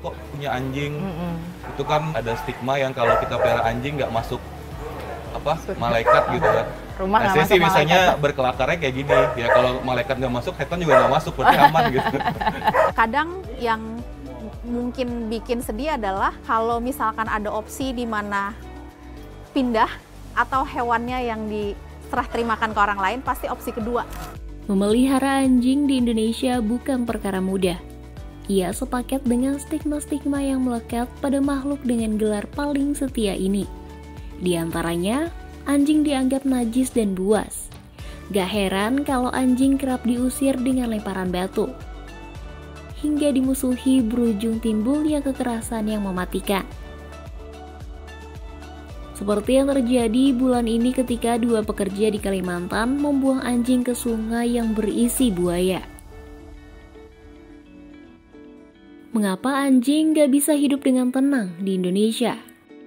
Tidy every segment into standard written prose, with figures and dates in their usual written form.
kok punya anjing. Itu kan ada stigma yang kalau kita pelihara anjing nggak masuk malaikat gitu kan. Rumah Nah, nggak saya masuk sih biasanya malaikat. berkelakarnya kayak gini, ya kalau malaikat nggak masuk, setan juga nggak masuk, berarti aman gitu. Kadang yang mungkin bikin sedih adalah kalau misalkan ada opsi di mana pindah atau hewannya yang diserah terimakan ke orang lain, pasti opsi kedua. Memelihara anjing di Indonesia bukan perkara mudah. Ia sepaket dengan stigma-stigma yang melekat pada makhluk dengan gelar paling setia ini. Di antaranya, anjing dianggap najis dan buas. Gak heran kalau anjing kerap diusir dengan lemparan batu. Hingga dimusuhi berujung timbulnya kekerasan yang mematikan. Seperti yang terjadi bulan ini ketika 2 pekerja di Kalimantan membuang anjing ke sungai yang berisi buaya. Mengapa anjing gak bisa hidup dengan tenang di Indonesia?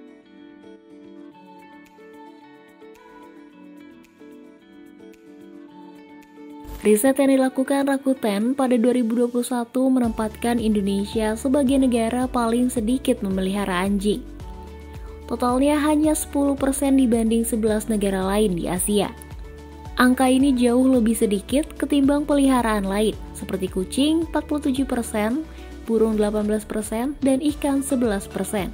Riset yang dilakukan Rakuten pada 2021 menempatkan Indonesia sebagai negara paling sedikit memelihara anjing. Totalnya hanya 10% dibanding 11 negara lain di Asia. Angka ini jauh lebih sedikit ketimbang peliharaan lain seperti kucing 47%, burung 18%, dan ikan 11%.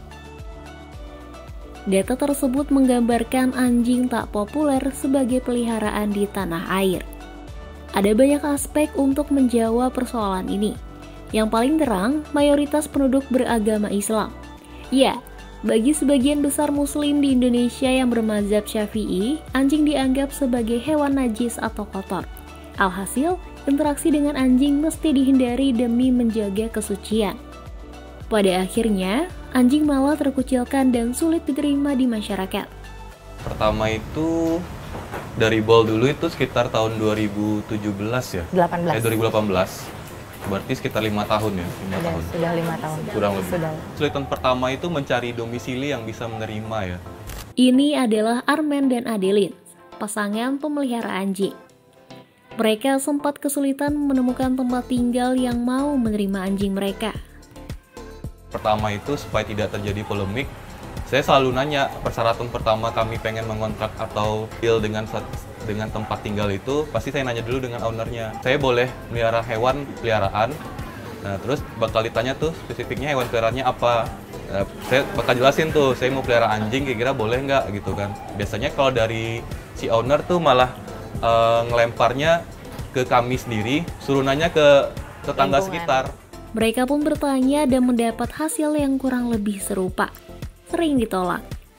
Data tersebut menggambarkan anjing tak populer sebagai peliharaan di tanah air. Ada banyak aspek untuk menjawab persoalan ini. Yang paling terang, mayoritas penduduk beragama Islam. Ya, bagi sebagian besar muslim di Indonesia yang bermazhab Syafi'i, anjing dianggap sebagai hewan najis atau kotor. Alhasil, interaksi dengan anjing mesti dihindari demi menjaga kesucian. Pada akhirnya, anjing malah terkucilkan dan sulit diterima di masyarakat. Pertama itu dari bol dulu itu sekitar tahun 2017 ya? 18. 2018. Berarti sekitar 5 tahun ya? 5 tahun. Sudah 5 tahun. Kurang lebih. Sudah. Kesulitan pertama itu mencari domisili yang bisa menerima ya. Ini adalah Armen dan Adeline, pasangan pemelihara anjing. Mereka sempat kesulitan menemukan tempat tinggal yang mau menerima anjing mereka. Pertama itu supaya tidak terjadi polemik, saya selalu nanya persyaratan pertama kami pengen mengontrak atau deal dengan tempat tinggal itu, pasti saya nanya dulu dengan ownernya. Saya boleh melihara hewan peliharaan, nah terus bakal ditanya tuh spesifiknya hewan peliharaannya apa. Saya bakal jelasin tuh, saya mau pelihara anjing, kira-kira boleh nggak gitu kan. Biasanya kalau dari si owner tuh malah ngelemparnya ke kami sendiri, suruh nanya ke tetangga Lingkungan. sekitar. Mereka pun bertanya dan mendapat hasil yang kurang lebih serupa. Sering ditolak.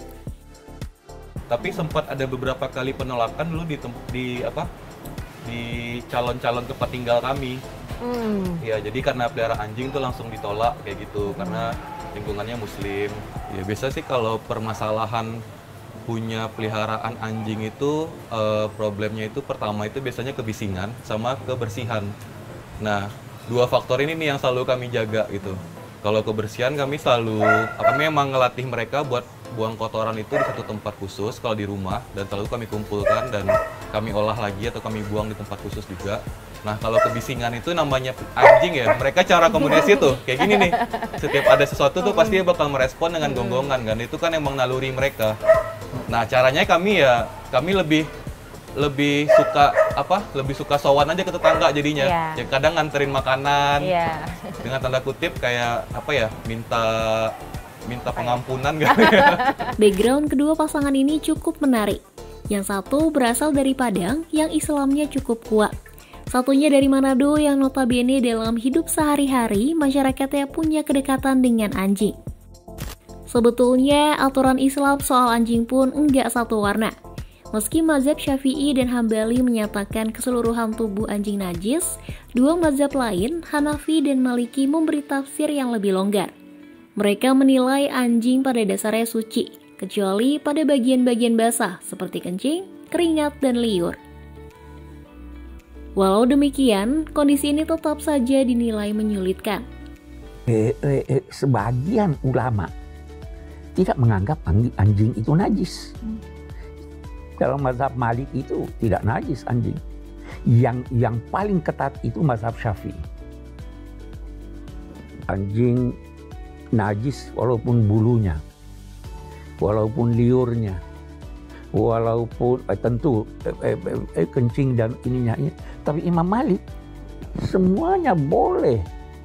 Tapi sempat ada beberapa kali penolakan dulu di calon-calon tempat tinggal kami. Ya, jadi karena pelihara anjing tuh langsung ditolak kayak gitu karena lingkungannya muslim. Ya biasa sih kalau permasalahan punya peliharaan anjing itu problemnya itu pertama itu biasanya kebisingan sama kebersihan. Nah, 2 faktor ini nih yang selalu kami jaga gitu. Kalau kebersihan kami emang ngelatih mereka buat buang kotoran itu di satu tempat khusus kalau di rumah, dan selalu kami kumpulkan dan kami olah lagi atau kami buang di tempat khusus juga. Nah, kalau kebisingan itu namanya anjing ya, mereka cara komunikasi tuh kayak gini nih. Setiap ada sesuatu tuh pasti dia bakal merespon dengan gonggongan kan. Itu kan emang naluri mereka. Nah, caranya kami lebih suka sowan aja ke tetangga jadinya. Iya. Ya kadang nganterin makanan. Iya. Dengan tanda kutip kayak minta pengampunan gitu. Background kedua pasangan ini cukup menarik. Yang satu berasal dari Padang yang Islamnya cukup kuat. Satunya dari Manado yang notabene dalam hidup sehari-hari masyarakatnya punya kedekatan dengan anjing. Sebetulnya aturan Islam soal anjing pun enggak satu warna. Meski mazhab Syafi'i dan Hambali menyatakan keseluruhan tubuh anjing najis, 2 mazhab lain, Hanafi dan Maliki, memberi tafsir yang lebih longgar. Mereka menilai anjing pada dasarnya suci, kecuali pada bagian-bagian basah seperti kencing, keringat, dan liur. Walau demikian, kondisi ini tetap saja dinilai menyulitkan. Sebagian ulama tidak menganggap anjing itu najis. Dalam mazhab Malik itu tidak najis anjing. Yang paling ketat itu mazhab Syafi'i. Anjing najis walaupun bulunya, walaupun liurnya, walaupun tentu kencing dan ininya. Tapi Imam Malik semuanya boleh.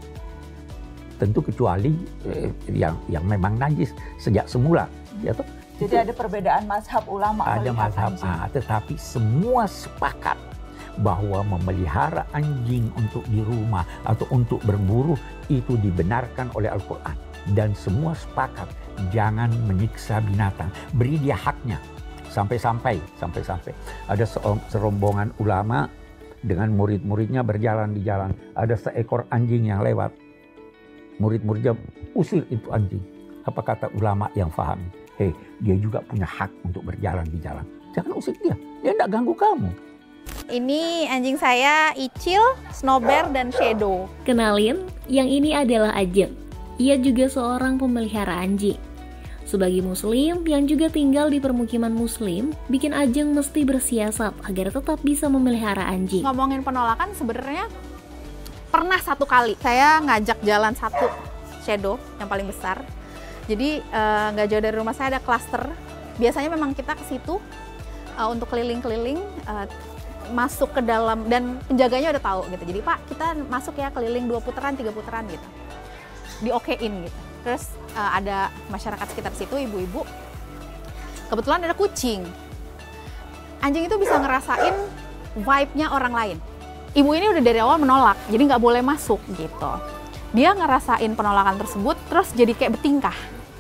Tentu kecuali yang memang najis sejak semula. Ya toh? Jadi ada perbedaan mazhab ulama. Ada mazhab, tetapi semua sepakat bahwa memelihara anjing untuk di rumah atau untuk berburu itu dibenarkan oleh Al-Quran. Dan semua sepakat jangan menyiksa binatang, beri dia haknya. Sampai-sampai ada serombongan ulama dengan murid-muridnya berjalan di jalan. Ada seekor anjing yang lewat. Murid-muridnya usir itu anjing. Apa kata ulama yang faham? Dia juga punya hak untuk berjalan di jalan. Jangan usir dia tidak ganggu kamu. Ini anjing saya Icil, Snowbear, dan Shadow. Kenalin, yang ini adalah Ajeng. Ia juga seorang pemelihara anjing. Sebagai muslim yang juga tinggal di permukiman muslim, bikin Ajeng mesti bersiasat agar tetap bisa memelihara anjing. Ngomongin penolakan, sebenarnya pernah satu kali saya ngajak jalan satu Shadow yang paling besar. Jadi nggak jauh dari rumah saya ada klaster. Biasanya memang kita ke situ untuk keliling-keliling, masuk ke dalam, dan penjaganya udah tahu gitu. Jadi Pak, kita masuk ya, keliling 2 putaran 3 putaran gitu, diokein gitu. Terus ada masyarakat sekitar situ, ibu-ibu, kebetulan ada kucing. Anjing itu bisa ngerasain vibe-nya orang lain. Ibu ini udah dari awal menolak, jadi nggak boleh masuk gitu. Dia ngerasain penolakan tersebut, terus jadi kayak bertingkah.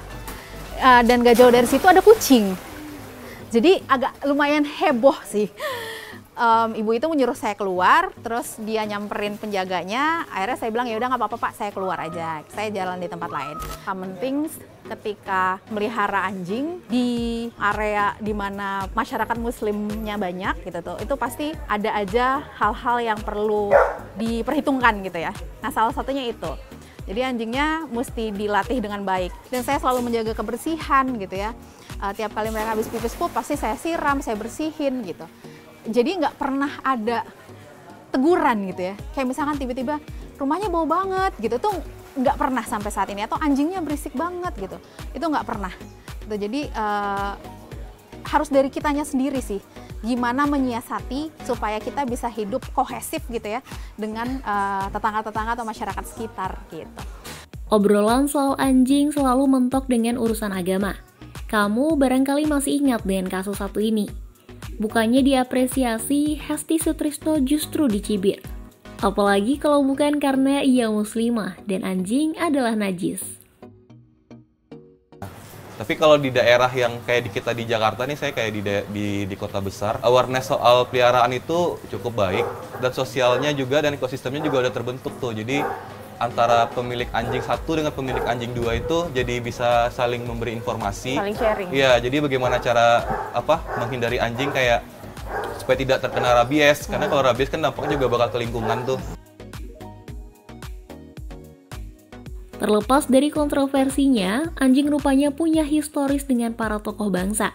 Dan gak jauh dari situ ada kucing. Jadi agak lumayan heboh sih. Ibu itu menyuruh saya keluar, terus dia nyamperin penjaganya. Akhirnya saya bilang, ya udah nggak apa-apa Pak, saya keluar aja. Saya jalan di tempat lain. Common things ketika melihara anjing di area di mana masyarakat muslimnya banyak gitu tuh, itu pasti ada aja hal-hal yang perlu diperhitungkan gitu ya. Nah, salah satunya itu. Jadi anjingnya mesti dilatih dengan baik. Dan saya selalu menjaga kebersihan gitu ya. Tiap kali mereka habis pipis pup, pasti saya siram, saya bersihin gitu. Jadi nggak pernah ada teguran gitu ya. Kayak misalkan tiba-tiba rumahnya bau banget gitu, tuh nggak pernah sampai saat ini. Atau anjingnya berisik banget gitu, itu nggak pernah. Gitu. Jadi harus dari kitanya sendiri sih. Gimana menyiasati supaya kita bisa hidup kohesif gitu ya dengan tetangga-tetangga atau masyarakat sekitar gitu. Obrolan soal anjing selalu mentok dengan urusan agama. Kamu barangkali masih ingat dengan kasus satu ini. Bukannya diapresiasi, Hesti Sutrisno justru dicibir. Apalagi kalau bukan karena ia muslimah dan anjing adalah najis. Tapi kalau di daerah yang kayak di kita di Jakarta nih, saya kayak di kota besar, awareness soal peliharaan itu cukup baik, dan sosialnya juga dan ekosistemnya juga udah terbentuk tuh. Jadi antara pemilik anjing satu dengan pemilik anjing dua itu jadi bisa saling memberi informasi, saling sharing. Iya, jadi bagaimana cara menghindari anjing kayak supaya tidak terkena rabies, karena kalau rabies kan dampaknya juga bakal ke lingkungan tuh. Terlepas dari kontroversinya, anjing rupanya punya historis dengan para tokoh bangsa.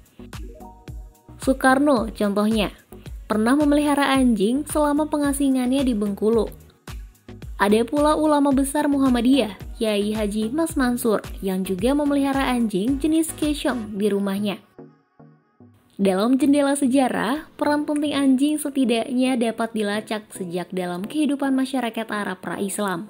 Soekarno contohnya, pernah memelihara anjing selama pengasingannya di Bengkulu. Ada pula ulama besar Muhammadiyah, Yai Haji Mas Mansur, yang juga memelihara anjing jenis Keeshong di rumahnya. Dalam jendela sejarah, peran penting anjing setidaknya dapat dilacak sejak dalam kehidupan masyarakat Arab pra-Islam.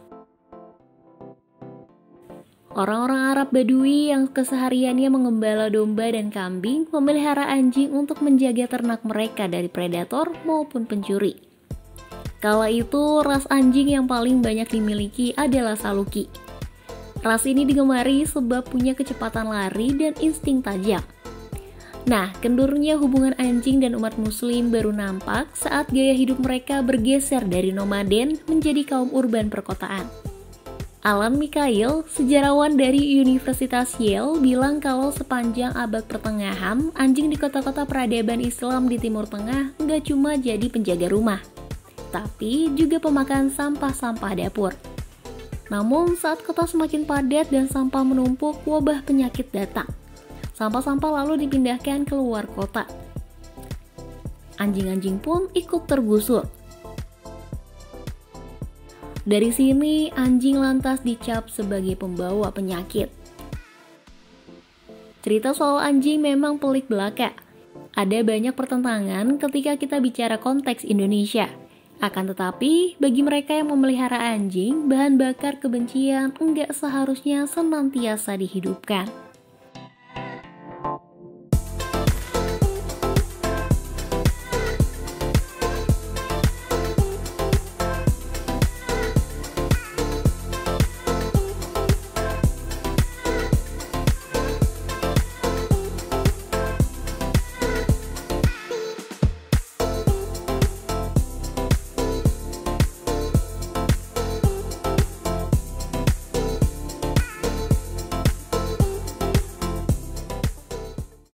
Orang-orang Arab Badui yang kesehariannya mengembala domba dan kambing memelihara anjing untuk menjaga ternak mereka dari predator maupun pencuri. Kala itu, ras anjing yang paling banyak dimiliki adalah Saluki. Ras ini digemari sebab punya kecepatan lari dan insting tajam. Nah, kendurnya hubungan anjing dan umat muslim baru nampak saat gaya hidup mereka bergeser dari nomaden menjadi kaum urban perkotaan. Alan Mikhail, sejarawan dari Universitas Yale, bilang kalau sepanjang abad pertengahan, anjing di kota-kota peradaban Islam di Timur Tengah nggak cuma jadi penjaga rumah, tapi juga pemakan sampah-sampah dapur. Namun saat kota semakin padat dan sampah menumpuk, wabah penyakit datang. Sampah-sampah lalu dipindahkan ke luar kota. Anjing-anjing pun ikut tergusur. Dari sini, anjing lantas dicap sebagai pembawa penyakit. Cerita soal anjing memang pelik belaka. Ada banyak pertentangan ketika kita bicara konteks Indonesia. Akan tetapi, bagi mereka yang memelihara anjing, bahan bakar kebencian enggak seharusnya senantiasa dihidupkan.